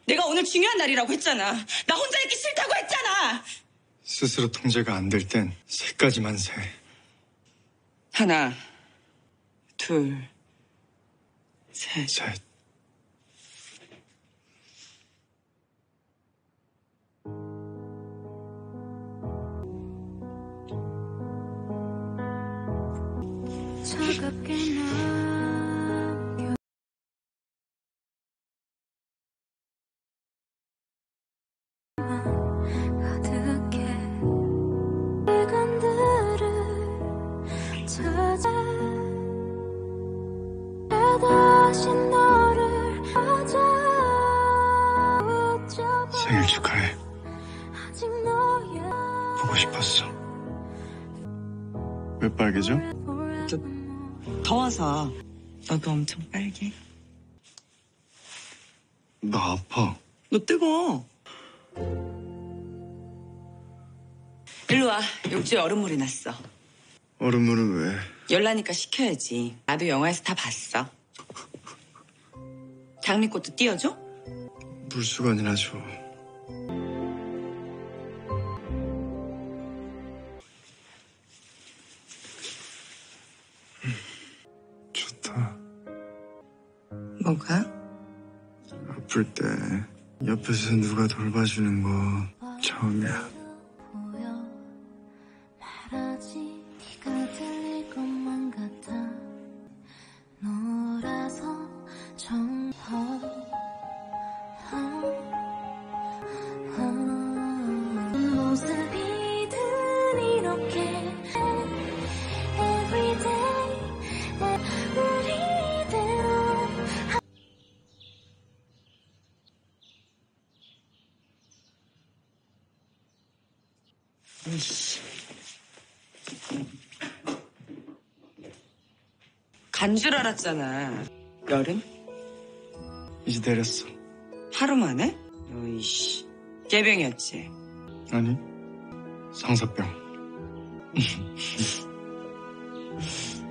내가 오늘 중요한 날이라고 했잖아. 나 혼자 있기 싫다고 했잖아. 스스로 통제가 안 될 땐 세까지만 세. 하나, 둘, 셋. 셋. 차갑게 남겨 가득해 시간들을 찾아 다시 너를 찾아 생일 축하해. 아직 너의 보고 싶었어. 왜 빨개져? 더워서 너도 엄청 빨개. 나 아파. 너 뜨거워. 일로 와. 욕조에 얼음물이 났어. 얼음물은 왜? 열나니까 식혀야지. 나도 영화에서 다 봤어. 장미꽃도 띄워줘? 물수건이나 줘. 좋다. 뭐가? 아플 때 옆에서 누가 돌봐주는 거 처음이야. 보여 말하지 네가 들릴 것만 같아 놀아서 모습이든 이렇게 everyday 우리대로 이씨. 간 줄 알았잖아. 여름? 이제 내렸어. 하루 만에? 어이씨. 개병이었지. 아니, 상사병.